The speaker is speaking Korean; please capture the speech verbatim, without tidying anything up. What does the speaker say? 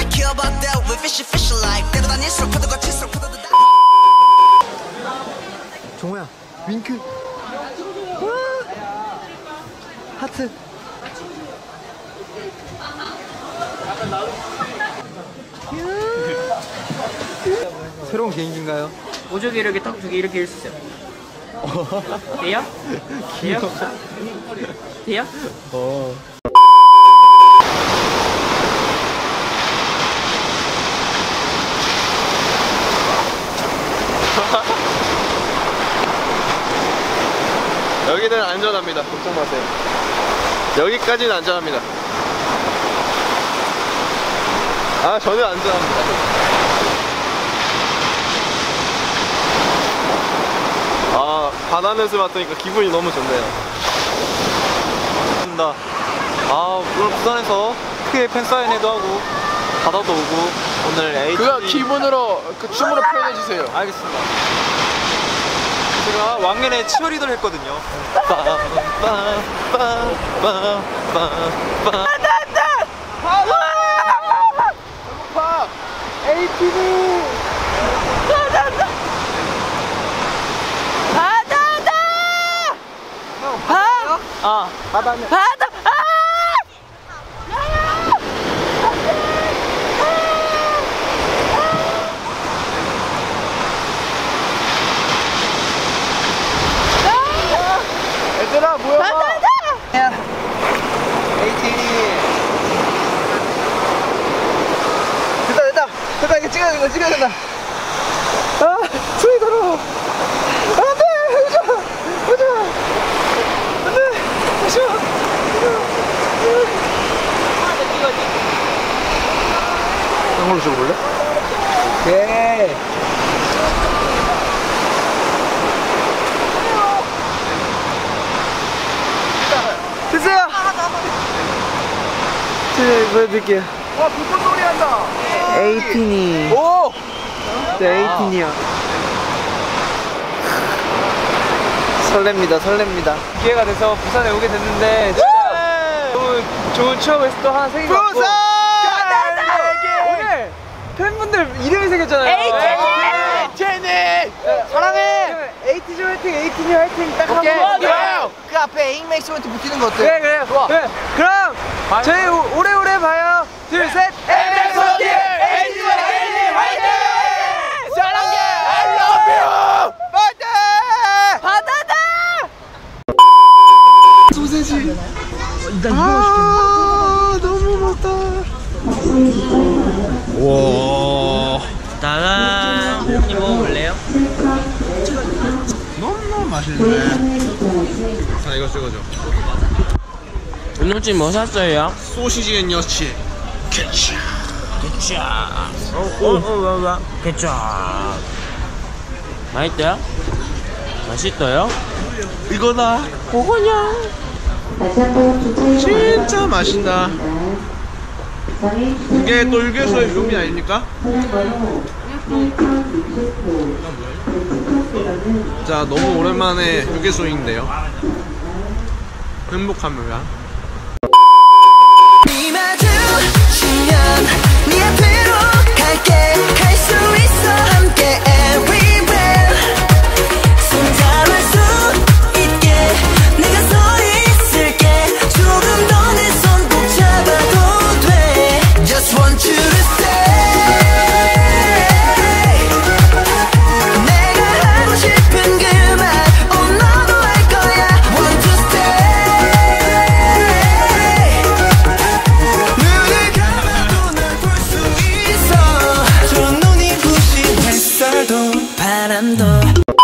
정우야, 윙크. 와! 하트. 새로운 개인기인가요? 오죽이 이렇게 딱 두 개 이렇게 할 수 있어요. 돼요? 돼요? 돼요? 어. 여기는 안전합니다. 걱정 마세요. 여기까지는 안전합니다. 아, 전혀 안전합니다. 아, 바다 냄새 맡으니까 기분이 너무 좋네요. 아, 오늘 부산에서 크게 팬사인회도 하고 바다도 오고 오늘 에이티 그거 기분으로 그 춤으로 표현해주세요. 알겠습니다. 제가 왕년에 치어리더를 했거든요. 에이티비 바다다! 바다다! 바! 아, 바다냐? 바다! 아! 얘들아 모여봐. 바다다! 에이티. 됐다, 됐다. 됐다, 이거 찍어야 된다, 찍어야 된다. 아, 소리 더러워. 안 돼! 오지 마! 오지 마! 안 돼! 오지 마! 한 걸로 찍어볼래? 오케이. 됐어요! 제가 보여드릴게요. 와, 불꽃 소리 한다. 에이틴이. 오! 네, 에이틴이요. 설렙니다, 설렙니다. 기회가 돼서 부산에 오게 됐는데 진짜 좋은, 좋은 추억을 또 하나 생긴 것 같고. 오늘 팬분들 이름이 생겼잖아요. 제니! 사랑해! 에이티즈 화이팅, 에이틴이 화이팅 딱 오케이. 한번. 좋아요. 그 앞에 에이맥스 멘트 붙이는 거 어때? 그래, 그래. 좋아. 그래. 그럼 저희 오- 오래오래 봐요. 둘, 셋. 에이맥스 화이팅! 에이티즈 화이팅! 화이팅! 사랑해! I love you! 화이팅! 바다다! 소세지. 아, 너무 먹다. 와. 나랑 형님 먹어볼래요? 너무너무 맛있네. 자, 이거 찍어줘. 오늘 뭐 샀어요? 소시지 앤 여치. 케찹. 케찹. 어, 어, 어, 어, 케찹. 맛있어요? 맛있어요? 이거다. 그거냐? 진짜 맛있다. 이게 또 휴게소의 묘미 아닙니까? 자, 너무 오랜만에 휴게소인데요. 행복합니다. 네 마주치면 네 앞으로 갈게. 갈 수 있어 함께 everywhere. 손잡을 수 있게 내가 서 있을게. 조금 더 내 손 꼭 잡아도 돼. Just want you to stay. 내가 하고 싶은 그 말 oh 너도 할 거야. Want to stay. 눈을 감아도 널 볼 수 있어. 저 눈이 부신 햇살도 바람도